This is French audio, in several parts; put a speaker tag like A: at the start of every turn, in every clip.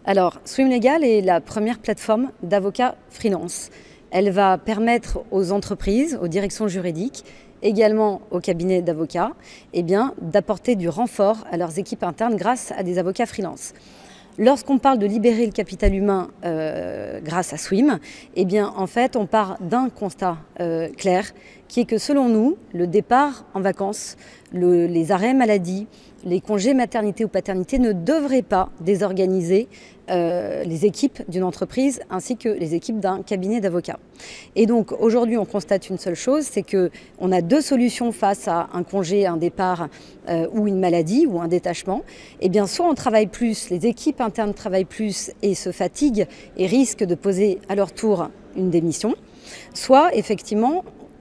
A: Alors, Swim Legal est la première plateforme d'avocats freelance. Elle va permettre aux entreprises, aux directions juridiques, également aux cabinets d'avocats, d'apporter du renfort à leurs équipes internes grâce à des avocats freelance. Lorsqu'on parle de libérer le capital humain grâce à Swim, en fait, on part d'un constat clair, qui est que selon nous, le départ en vacances, les arrêts maladie, les congés maternité ou paternité ne devraient pas désorganiser les équipes d'une entreprise ainsi que les équipes d'un cabinet d'avocats. Et donc aujourd'hui, on constate une seule chose, c'est qu'on a deux solutions face à un congé, un départ ou une maladie ou un détachement. Soit on travaille plus, les équipes internes travaillent plus et se fatiguent et risquent de poser à leur tour une démission, soit effectivement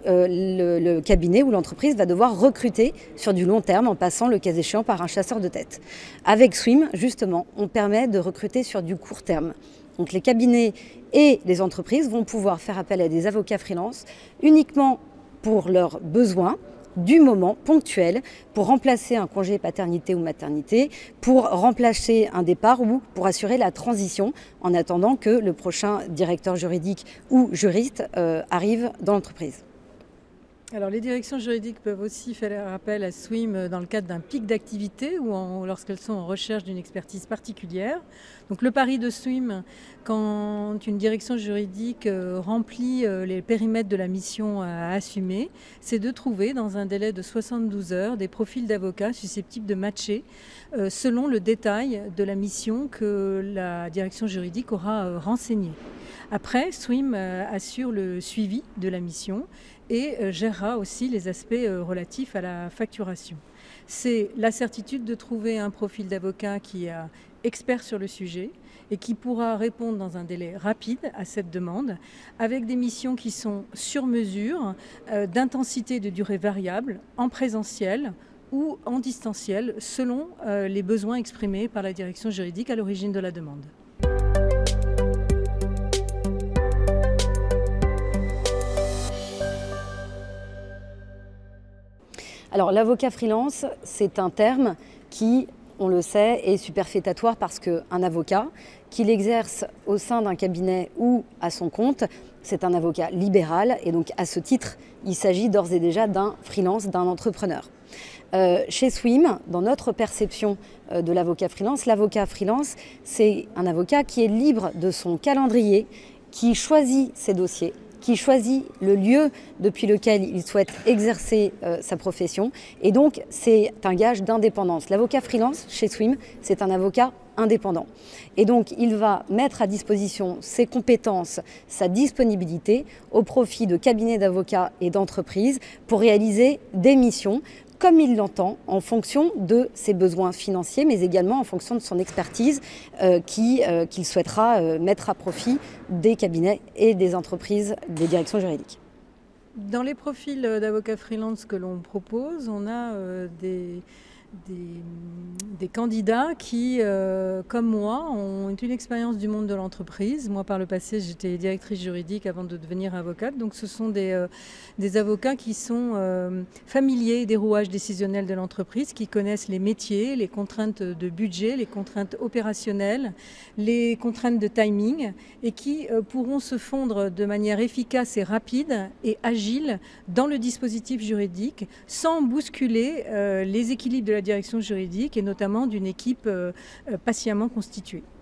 A: le cabinet ou l'entreprise va devoir recruter sur du long terme en passant le cas échéant par un chasseur de tête. Avec Swim, justement, on permet de recruter sur du court terme. Donc les cabinets et les entreprises vont pouvoir faire appel à des avocats freelance uniquement pour leurs besoins du moment ponctuel, pour remplacer un congé paternité ou maternité, pour remplacer un départ ou pour assurer la transition en attendant que le prochain directeur juridique ou juriste arrive dans l'entreprise.
B: Alors les directions juridiques peuvent aussi faire appel à Swim dans le cadre d'un pic d'activité ou lorsqu'elles sont en recherche d'une expertise particulière. Donc le pari de Swim, quand une direction juridique remplit les périmètres de la mission à assumer, c'est de trouver dans un délai de 72 heures des profils d'avocats susceptibles de matcher selon le détail de la mission que la direction juridique aura renseignée. Après, Swim assure le suivi de la mission et gérera aussi les aspects relatifs à la facturation. C'est la certitude de trouver un profil d'avocat qui est expert sur le sujet et qui pourra répondre dans un délai rapide à cette demande, avec des missions qui sont sur mesure, d'intensité et de durée variable, en présentiel ou en distanciel, selon les besoins exprimés par la direction juridique à l'origine de la demande.
A: Alors l'avocat freelance, c'est un terme qui, on le sait, est superfétatoire parce qu'un avocat, qu'il exerce au sein d'un cabinet ou à son compte, c'est un avocat libéral et donc à ce titre, il s'agit d'ores et déjà d'un freelance, d'un entrepreneur. Chez Swim, dans notre perception de l'avocat freelance, c'est un avocat qui est libre de son calendrier, qui choisit ses dossiers, qui choisit le lieu depuis lequel il souhaite exercer sa profession. Et donc, c'est un gage d'indépendance. L'avocat freelance, chez Swim, c'est un avocat indépendant. Et donc, il va mettre à disposition ses compétences, sa disponibilité au profit de cabinets d'avocats et d'entreprises pour réaliser des missions comme il l'entend, en fonction de ses besoins financiers, mais également en fonction de son expertise qu'il souhaitera mettre à profit des cabinets et des entreprises, des directions juridiques.
B: Dans les profils d'avocats freelance que l'on propose, on a des candidats qui, comme moi, ont une expérience du monde de l'entreprise. Moi, par le passé, j'étais directrice juridique avant de devenir avocate. Donc, ce sont des avocats qui sont familiers des rouages décisionnels de l'entreprise, qui connaissent les métiers, les contraintes de budget, les contraintes opérationnelles, les contraintes de timing et qui pourront se fondre de manière efficace et rapide et agile dans le dispositif juridique sans bousculer les équilibres de la direction juridique et notamment d'une équipe patiemment constituée.